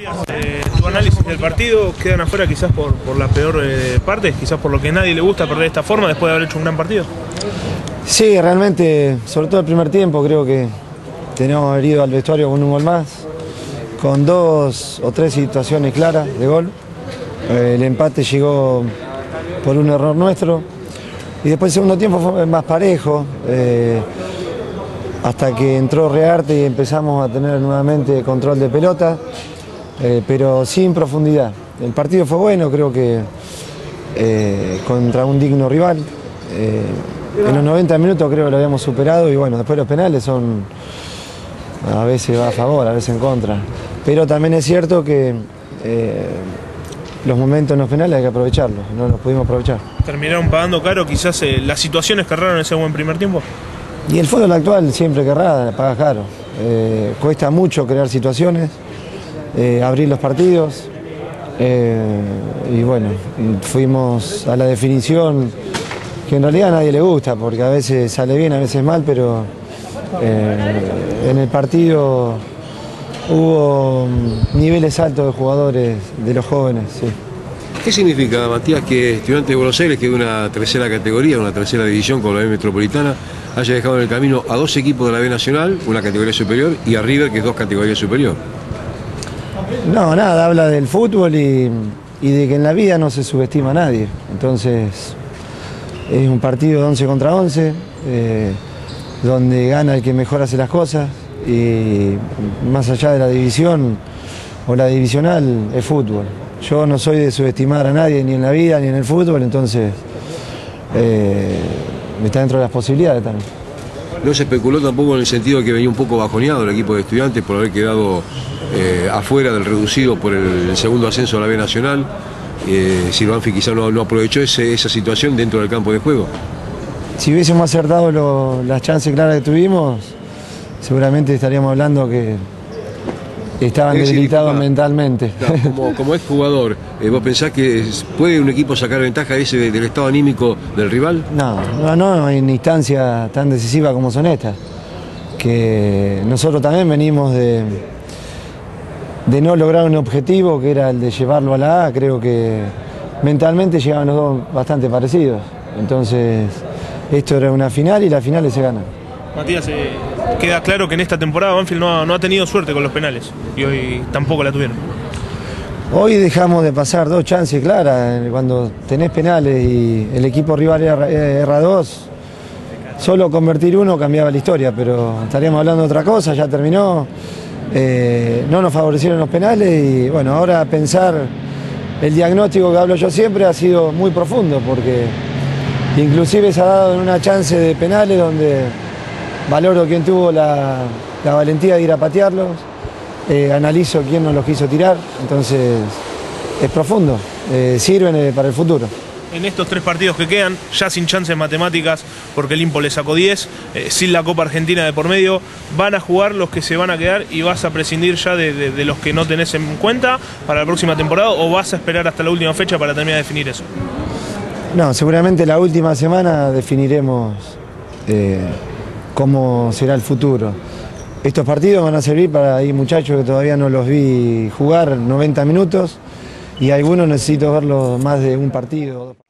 Tu análisis del partido, quedan afuera quizás por la peor parte, quizás por lo que a nadie le gusta perder de esta forma después de haber hecho un gran partido. Sí, realmente, sobre todo el primer tiempo, creo que teníamos que haber ido al vestuario con un gol más, con 2 o 3 situaciones claras de gol. El empate llegó por un error nuestro y después el segundo tiempo fue más parejo, hasta que entró Rearte y empezamos a tener nuevamente control de pelota, pero sin profundidad. El partido fue bueno, creo que contra un digno rival. En los 90 minutos creo que lo habíamos superado y bueno, después los penales son, a veces va a favor, a veces en contra. Pero también es cierto que los momentos en los penales hay que aprovecharlos, no los pudimos aprovechar. ¿Terminaron pagando caro quizás las situaciones que erraron ese buen primer tiempo? Y el fútbol actual siempre que erra, paga caro. Cuesta mucho crear situaciones, abrir los partidos y bueno, fuimos a la definición que en realidad a nadie le gusta, porque a veces sale bien, a veces mal, pero en el partido hubo niveles altos de jugadores, de los jóvenes. Sí. ¿Qué significa, Matías, que Estudiantes de Buenos Aires, que es una tercera categoría, una tercera división con la B Metropolitana, haya dejado en el camino a 2 equipos de la B Nacional, una categoría superior, y a River, que es 2 categorías superior? No, nada, habla del fútbol y de que en la vida no se subestima a nadie. Entonces, es un partido de 11 contra 11, donde gana el que mejor hace las cosas, y más allá de la división o la divisional, es fútbol. Yo no soy de subestimar a nadie, ni en la vida ni en el fútbol, entonces está dentro de las posibilidades también. No se especuló tampoco en el sentido de que venía un poco bajoneado el equipo de Estudiantes por haber quedado afuera del reducido por el segundo ascenso a la B Nacional. Si Banfield quizá no aprovechó esa situación dentro del campo de juego. Si hubiésemos acertado las chances claras que tuvimos, seguramente estaríamos hablando que estaban debilitados mentalmente. Claro, como es jugador, ¿vos pensás que puede un equipo sacar ventaja del estado anímico del rival? No, en instancias tan decisivas como son estas. Que nosotros también venimos de no lograr un objetivo que era el de llevarlo a la A. Creo que mentalmente llegaban los dos bastante parecidos. Entonces, esto era una final y las finales se ganan. Matías, queda claro que en esta temporada Banfield no ha tenido suerte con los penales y hoy tampoco la tuvieron. Hoy dejamos de pasar 2 chances claras. Cuando tenés penales y el equipo rival erra 2, solo convertir 1 cambiaba la historia, pero estaríamos hablando de otra cosa, ya terminó. No nos favorecieron los penales y bueno, ahora pensar el diagnóstico que hablo yo siempre ha sido muy profundo, porque inclusive se ha dado en una chance de penales donde valoro quién tuvo la valentía de ir a patearlos, analizo quién nos los quiso tirar, entonces es profundo, sirven para el futuro. En estos 3 partidos que quedan, ya sin chances matemáticas, porque el Impo le sacó 10, sin la Copa Argentina de por medio, van a jugar los que se van a quedar y vas a prescindir ya de los que no tenés en cuenta para la próxima temporada, o vas a esperar hasta la última fecha para terminar de definir eso. No, seguramente la última semana definiremos cómo será el futuro. Estos partidos van a servir para ahí muchachos que todavía no los vi jugar 90 minutos y algunos necesito verlos más de un partido.